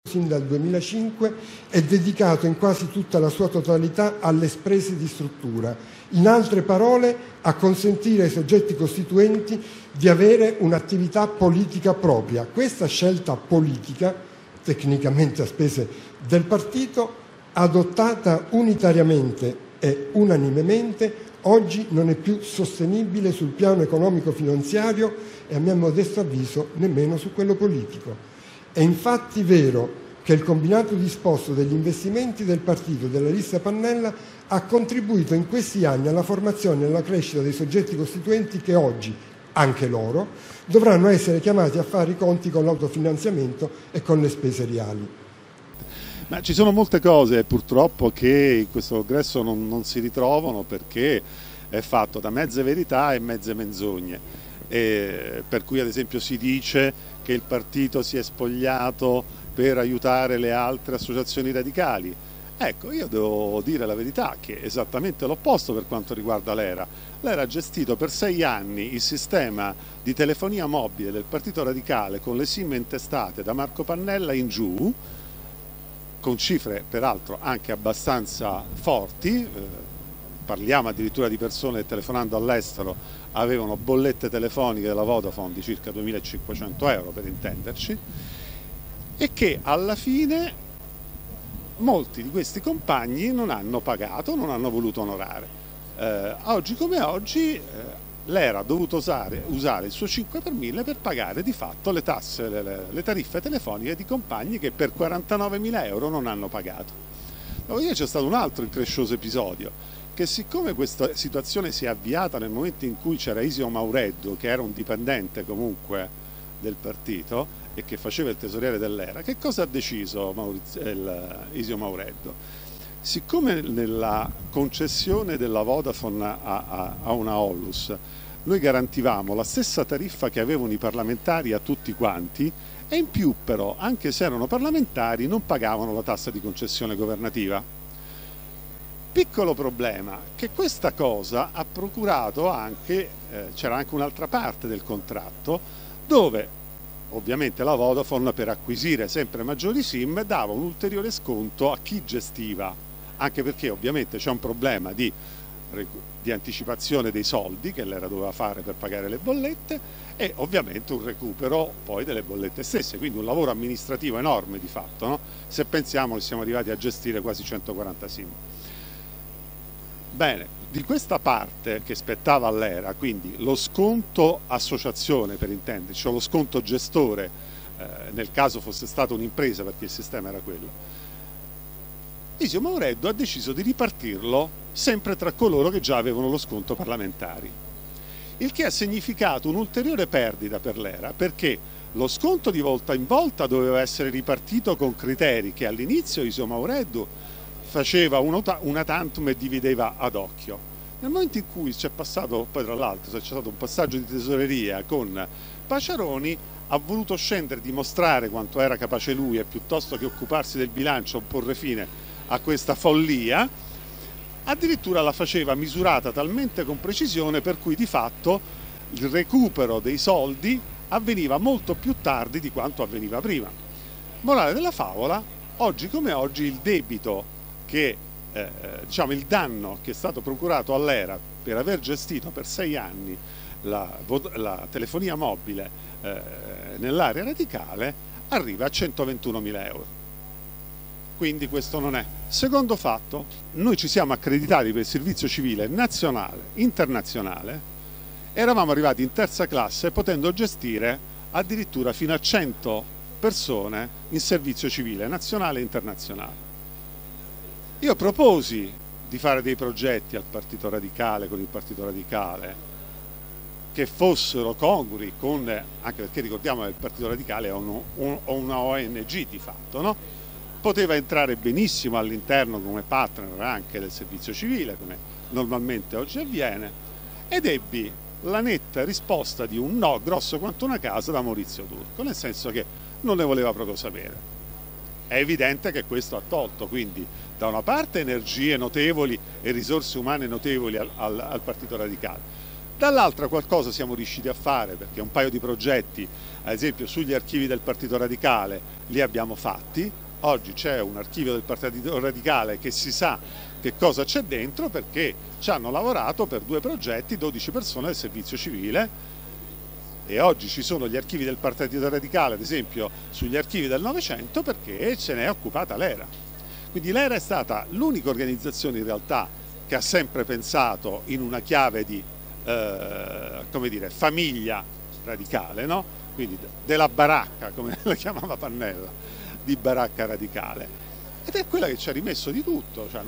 sin dal 2005 è dedicato in quasi tutta la sua totalità alle spese di struttura, in altre parole a consentire ai soggetti costituenti di avere un'attività politica propria. Questa scelta politica, tecnicamente a spese del partito, adottata unitariamente e unanimemente, oggi non è più sostenibile sul piano economico-finanziario e, a mio modesto avviso, nemmeno su quello politico. È infatti vero che il combinato disposto degli investimenti del partito e della lista Pannella ha contribuito in questi anni alla formazione e alla crescita dei soggetti costituenti che oggi, anche loro, dovranno essere chiamati a fare i conti con l'autofinanziamento e con le spese reali. Ma ci sono molte cose purtroppo che in questo congresso non si ritrovano, perché è fatto da mezze verità e mezze menzogne, per cui ad esempio si dice che il partito si è spogliato per aiutare le altre associazioni radicali. Ecco, io devo dire la verità, che è esattamente l'opposto per quanto riguarda l'ERA. L'ERA ha gestito per 6 anni il sistema di telefonia mobile del Partito Radicale con le SIM intestate da Marco Pannella in giù, con cifre peraltro anche abbastanza forti, parliamo addirittura di persone che telefonando all'estero avevano bollette telefoniche della Vodafone di circa 2.500 euro, per intenderci, e che alla fine molti di questi compagni non hanno pagato, non hanno voluto onorare. Oggi come oggi l'ERA ha dovuto usare il suo 5 per 1000 per pagare di fatto le tasse, le tariffe telefoniche di compagni che per 49.000 euro non hanno pagato. Dopodiché c'è stato un altro increscioso episodio, che siccome questa situazione si è avviata nel momento in cui c'era Isio Maureddu, che era un dipendente comunque del partito e che faceva il tesoriere dell'ERA, che cosa ha deciso Isio Maureddu? Siccome nella concessione della Vodafone a una Onlus noi garantivamo la stessa tariffa che avevano i parlamentari a tutti quanti, e in più però, anche se erano parlamentari, non pagavano la tassa di concessione governativa. Piccolo problema, che questa cosa ha procurato anche, c'era anche un'altra parte del contratto, dove ovviamente la Vodafone, per acquisire sempre maggiori SIM, dava un ulteriore sconto a chi gestiva, anche perché ovviamente c'è un problema di anticipazione dei soldi che l'ERA doveva fare per pagare le bollette, e ovviamente un recupero poi delle bollette stesse, quindi un lavoro amministrativo enorme di fatto, no? Se pensiamo che siamo arrivati a gestire quasi 140 SIM. Bene, di questa parte che spettava all'ERA, quindi lo sconto associazione per intenderci, o lo sconto gestore, nel caso fosse stata un'impresa, perché il sistema era quello, Isio Maureddu ha deciso di ripartirlo sempre tra coloro che già avevano lo sconto parlamentari, il che ha significato un'ulteriore perdita per l'ERA, perché lo sconto di volta in volta doveva essere ripartito con criteri che all'inizio Isio Maureddu faceva una tantum e divideva ad occhio. Nel momento in cui c'è passato, poi tra l'altro c'è stato un passaggio di tesoreria con Paciaroni, ha voluto scendere, dimostrare quanto era capace lui, e piuttosto che occuparsi del bilancio porre fine a questa follia, addirittura la faceva misurata talmente con precisione per cui di fatto il recupero dei soldi avveniva molto più tardi di quanto avveniva prima. Morale della favola, oggi come oggi il debito che, diciamo il danno che è stato procurato all'ERA per aver gestito per 6 anni la telefonia mobile nell'area radicale arriva a 121.000 euro. Quindi questo non è. Secondo fatto, noi ci siamo accreditati per il servizio civile nazionale, internazionale, eravamo arrivati in terza classe potendo gestire addirittura fino a 100 persone in servizio civile nazionale e internazionale. Io proposi di fare dei progetti al Partito Radicale, con il Partito Radicale, che fossero congrui con, anche perché ricordiamo che il Partito Radicale è una ONG di fatto, no? Poteva entrare benissimo all'interno come partner anche del servizio civile, come normalmente oggi avviene, ed ebbi la netta risposta di un no grosso quanto una casa da Maurizio Turco, nel senso che non ne voleva proprio sapere. È evidente che questo ha tolto quindi da una parte energie notevoli e risorse umane notevoli al Partito Radicale, Dall'altra qualcosa siamo riusciti a fare, perché un paio di progetti, ad esempio sugli archivi del Partito Radicale, li abbiamo fatti. Oggi c'è un archivio del Partito Radicale che si sa che cosa c'è dentro, perché ci hanno lavorato per 2 progetti 12 persone del servizio civile, e oggi ci sono gli archivi del Partito Radicale, ad esempio sugli archivi del Novecento, perché ce ne è occupata l'ERA. Quindi l'ERA è stata l'unica organizzazione in realtà che ha sempre pensato in una chiave di come dire, famiglia radicale, no? Quindi della baracca, come la chiamava Pannella, di baracca radicale, ed è quella che ci ha rimesso di tutto. Cioè,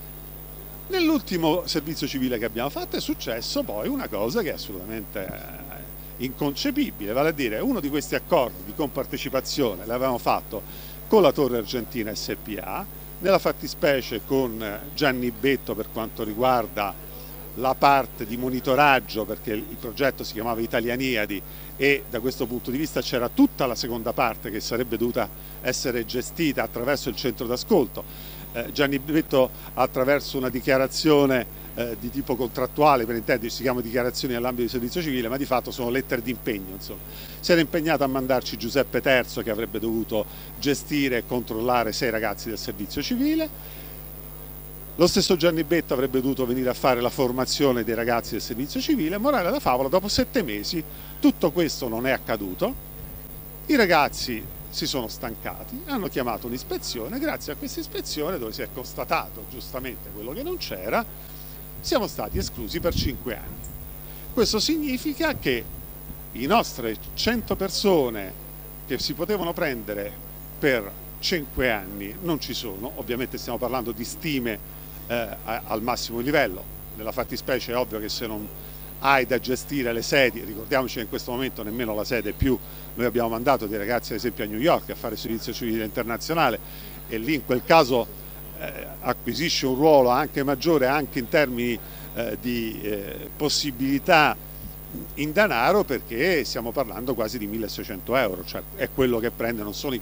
nell'ultimo servizio civile che abbiamo fatto è successo poi una cosa che è assolutamente inconcepibile, vale a dire, uno di questi accordi di compartecipazione l'avevamo fatto con la Torre Argentina SpA, nella fattispecie con Gianni Betto per quanto riguarda la parte di monitoraggio, perché il progetto si chiamava Italianiadi e da questo punto di vista c'era tutta la seconda parte che sarebbe dovuta essere gestita attraverso il centro d'ascolto. Gianni Betto, attraverso una dichiarazione di tipo contrattuale, per intenderci, si chiama dichiarazioni nell'ambito di servizio civile, ma di fatto sono lettere di impegno, insomma. Si era impegnato a mandarci Giuseppe Terzo, che avrebbe dovuto gestire e controllare 6 ragazzi del servizio civile. Lo stesso Gianni Betto avrebbe dovuto venire a fare la formazione dei ragazzi del servizio civile. Morale della favola, dopo 7 mesi tutto questo non è accaduto, i ragazzi si sono stancati, hanno chiamato un'ispezione, grazie a questa ispezione, dove si è constatato giustamente quello che non c'era, siamo stati esclusi per 5 anni. Questo significa che i nostre 100 persone che si potevano prendere per 5 anni non ci sono. Ovviamente stiamo parlando di stime al massimo livello. Nella fattispecie è ovvio che se non hai da gestire le sedi, ricordiamoci che in questo momento nemmeno la sede più, noi abbiamo mandato dei ragazzi ad esempio a New York a fare servizio civile internazionale, e lì in quel caso acquisisce un ruolo anche maggiore anche in termini di possibilità in denaro, perché stiamo parlando quasi di 1.600 euro, cioè è quello che prende, non sono i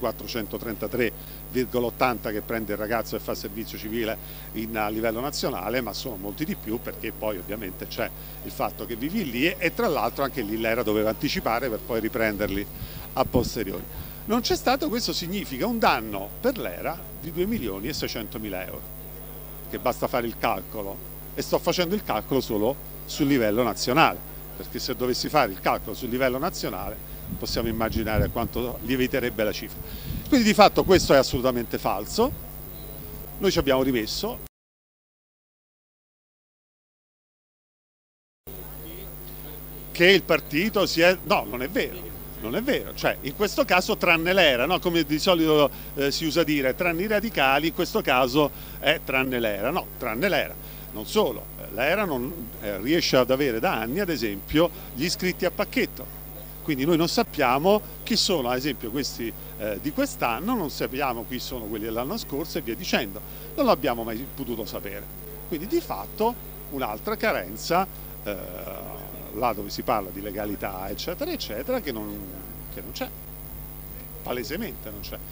433,80 che prende il ragazzo che fa servizio civile a livello nazionale, ma sono molti di più, perché poi ovviamente c'è il fatto che vivi lì e tra l'altro anche lì l'ERA doveva anticipare per poi riprenderli a posteriori. Non c'è stato, questo significa un danno per l'ERA di 2.600.000 euro, che basta fare il calcolo, e sto facendo il calcolo solo sul livello nazionale, perché se dovessi fare il calcolo sul livello nazionale possiamo immaginare quanto lieviterebbe la cifra. Quindi di fatto questo è assolutamente falso. Noi ci abbiamo rimesso. Che il partito si è... No, non è vero. Non è vero, cioè in questo caso tranne l'ERA, no? Come di solito si usa dire, tranne i radicali, in questo caso è tranne l'ERA, no, tranne l'ERA. Non solo, l'ERA non riesce ad avere da anni, ad esempio, gli iscritti a pacchetto. Quindi noi non sappiamo chi sono, ad esempio, questi di quest'anno, non sappiamo chi sono quelli dell'anno scorso e via dicendo. Non l'abbiamo mai potuto sapere. Quindi di fatto un'altra carenza, là dove si parla di legalità, eccetera, eccetera, che non c'è. Palesemente non c'è.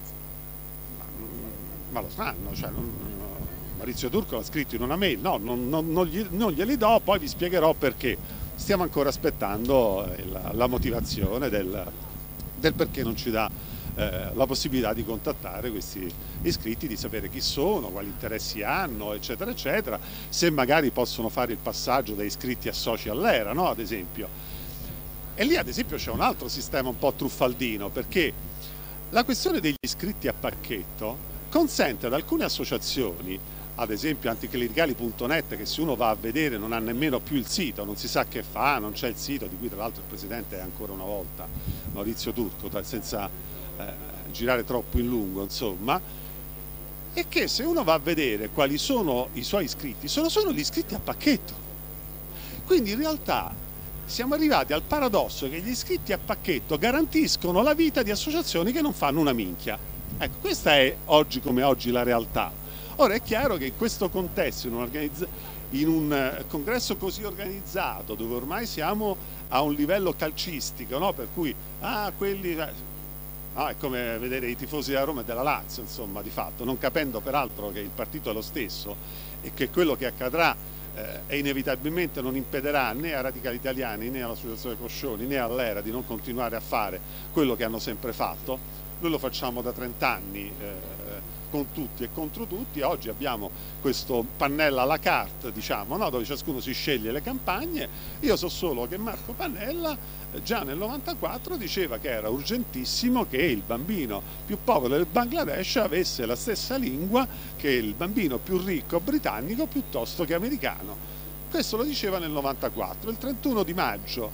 Ma lo sanno, cioè... Maurizio Turco l'ha scritto in una mail, no, non glieli do, poi vi spiegherò perché. Stiamo ancora aspettando la motivazione del perché non ci dà la possibilità di contattare questi iscritti, di sapere chi sono, quali interessi hanno, eccetera, eccetera, se magari possono fare il passaggio da iscritti a soci all'ERA, no, ad esempio. E lì, ad esempio, c'è un altro sistema un po' truffaldino, perché la questione degli iscritti a pacchetto consente ad alcune associazioni, ad esempio anticlericali.net, che se uno va a vedere non ha nemmeno più il sito, non si sa che fa, non c'è il sito, di cui tra l'altro il presidente è ancora una volta Maurizio Turco, senza girare troppo in lungo, insomma, e che se uno va a vedere quali sono i suoi iscritti, sono gli iscritti a pacchetto. Quindi in realtà siamo arrivati al paradosso che gli iscritti a pacchetto garantiscono la vita di associazioni che non fanno una minchia. Ecco, questa è oggi come oggi la realtà. Ora è chiaro che in questo contesto, in un congresso così organizzato, dove ormai siamo a un livello calcistico, no? Per cui, quelli... No, è come vedere i tifosi della Roma e della Lazio, insomma, di fatto, non capendo peraltro che il partito è lo stesso e che quello che accadrà e inevitabilmente non impederà né a Radicali Italiani né all'Associazione Coscioni né all'Era di non continuare a fare quello che hanno sempre fatto. Noi lo facciamo da 30 anni con tutti e contro tutti. Oggi abbiamo questo pannella à la carte, diciamo, no? Dove ciascuno si sceglie le campagne. Io so solo che Marco Pannella già nel 94 diceva che era urgentissimo che il bambino più povero del Bangladesh avesse la stessa lingua che il bambino più ricco britannico piuttosto che americano. Questo lo diceva nel 94. Il 31 di maggio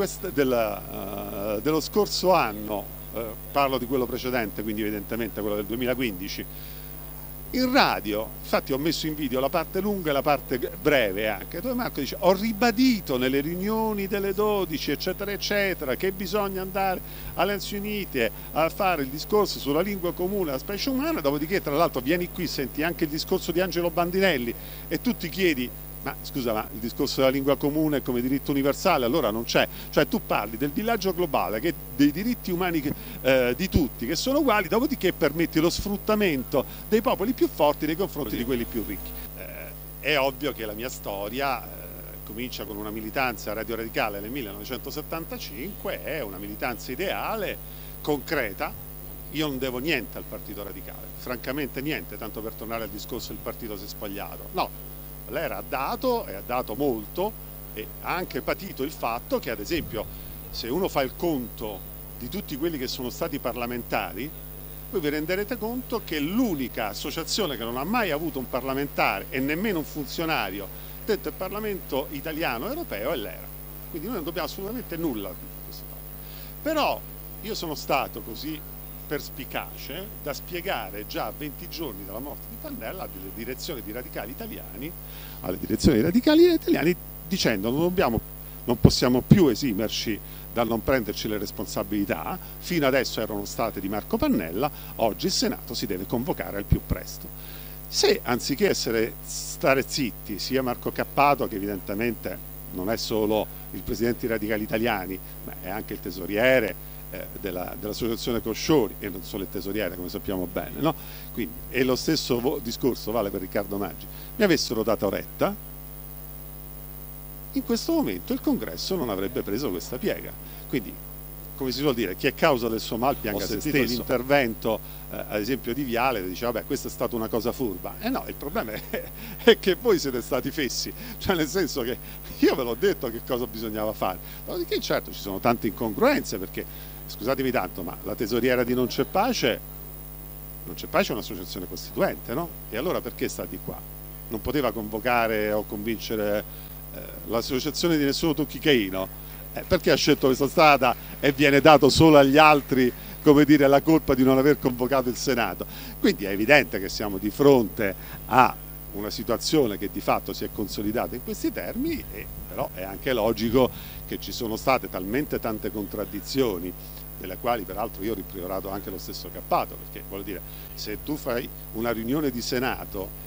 dello scorso anno, parlo di quello precedente, quindi evidentemente quello del 2015, in radio, infatti ho messo in video la parte lunga e la parte breve anche, dove Marco dice: ho ribadito nelle riunioni delle 12 eccetera eccetera che bisogna andare alle Nazioni Unite a fare il discorso sulla lingua comune, la specie umana, dopodiché tra l'altro vieni qui, senti anche il discorso di Angelo Bandinelli e tu ti chiedi: ma scusa, ma il discorso della lingua comune come diritto universale allora non c'è? Cioè tu parli del villaggio globale, che dei diritti umani di tutti che sono uguali, dopodiché permetti lo sfruttamento dei popoli più forti nei confronti di quelli più ricchi. È ovvio che la mia storia comincia con una militanza Radio Radicale nel 1975, è una militanza ideale, concreta. Io non devo niente al Partito Radicale, francamente niente, tanto per tornare al discorso del partito si è spogliato. No. L'Era ha dato e ha dato molto e ha anche patito il fatto che, ad esempio, se uno fa il conto di tutti quelli che sono stati parlamentari, voi vi renderete conto che l'unica associazione che non ha mai avuto un parlamentare e nemmeno un funzionario dentro il Parlamento italiano e europeo è l'Era. Quindi noi non dobbiamo assolutamente nulla a questo fatto. Però io sono stato così perspicace da spiegare già a 20 giorni dalla morte di Pannella alle direzioni dei radicali italiani, dicendo non possiamo più esimerci dal non prenderci le responsabilità, fino adesso erano state di Marco Pannella, oggi il Senato si deve convocare al più presto. Se anziché stare zitti sia Marco Cappato, che evidentemente non è solo il presidente dei radicali italiani ma è anche il tesoriere dell'associazione Coscioni e non solo il tesoriere, come sappiamo bene, no? Quindi, e lo stesso discorso vale per Riccardo Maggi, mi avessero dato retta, in questo momento il congresso non avrebbe preso questa piega. Quindi, come si suol dire, chi è causa del suo mal pianga se stesso. L'intervento ad esempio di Viale dice: vabbè, questa è stata una cosa furba. No, il problema è che voi siete stati fessi, cioè nel senso che io ve l'ho detto che cosa bisognava fare. Dopodiché certo ci sono tante incongruenze, perché scusatemi tanto, ma la tesoriera di Non c'è pace è un'associazione costituente, no? E allora perché sta di qua? Non poteva convocare o convincere l'associazione di Nessuno Tocchi Caino? Perché ha scelto questa strada e viene dato solo agli altri, come dire, la colpa di non aver convocato il Senato? Quindi è evidente che siamo di fronte a una situazione che di fatto si è consolidata in questi termini, però è anche logico che ci sono state talmente tante contraddizioni, delle quali peraltro io ho rimproverato anche lo stesso Cappato, perché voglio dire, se tu fai una riunione di Senato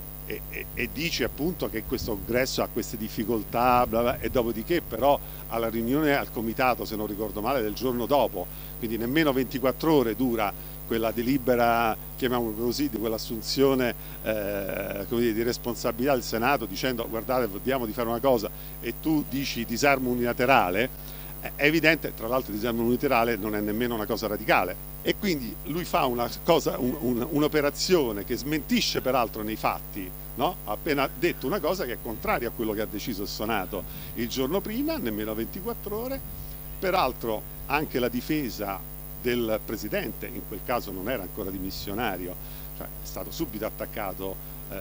e dici appunto che questo congresso ha queste difficoltà, bla bla, e dopodiché però alla riunione al comitato, se non ricordo male, del giorno dopo, quindi nemmeno 24 ore dura quella delibera, chiamiamolo così, di quell'assunzione come dire, di responsabilità del Senato, dicendo: guardate, vediamo di fare una cosa, e tu dici disarmo unilaterale. È evidente, tra l'altro il disarmo unilaterale non è nemmeno una cosa radicale, e quindi lui fa un'operazione che smentisce peraltro nei fatti, no? Ha appena detto una cosa che è contraria a quello che ha deciso il Senato il giorno prima, nemmeno 24 ore. Peraltro anche la difesa del Presidente, in quel caso non era ancora dimissionario, cioè è stato subito attaccato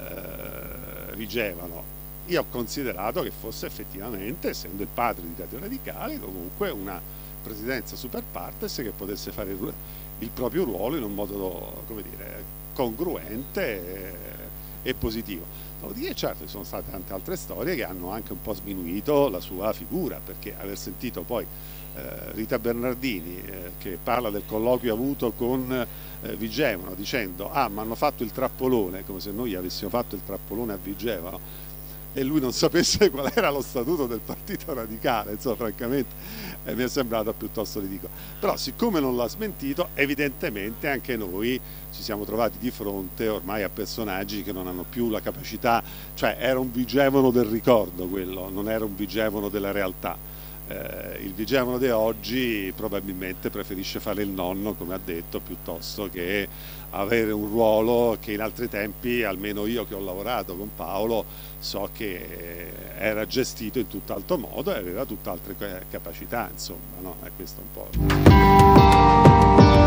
Vigevano. Io ho considerato che fosse effettivamente, essendo il padre di Radio Radicale, comunque una presidenza super partes che potesse fare il proprio ruolo in un modo, come dire, congruente e positivo. Dopodiché certo ci sono state tante altre storie che hanno anche un po' sminuito la sua figura, perché aver sentito poi Rita Bernardini che parla del colloquio avuto con Vigevano dicendo: ah, ma hanno fatto il trappolone, come se noi avessimo fatto il trappolone a Vigevano. e lui non sapesse qual era lo statuto del Partito Radicale, insomma, francamente mi è sembrato piuttosto ridicolo. Però siccome non l'ha smentito, evidentemente anche noi ci siamo trovati di fronte ormai a personaggi che non hanno più la capacità, cioè era un Vigevano del ricordo quello, non era un Vigevano della realtà. Il Vigevano di oggi probabilmente preferisce fare il nonno, come ha detto, piuttosto che avere un ruolo che in altri tempi, almeno io che ho lavorato con Paolo, so che era gestito in tutt'altro modo e aveva tutt'altre capacità, insomma, no? È questo un po'.